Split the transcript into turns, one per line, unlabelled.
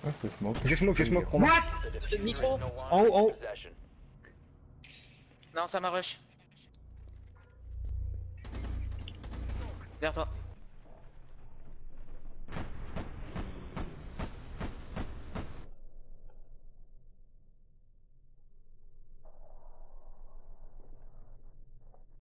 Ah, c'est smoke.
J'ai smoke, Romain.
Nitro.
En haut, en haut.
Non, ça m'a rush. Derrière toi.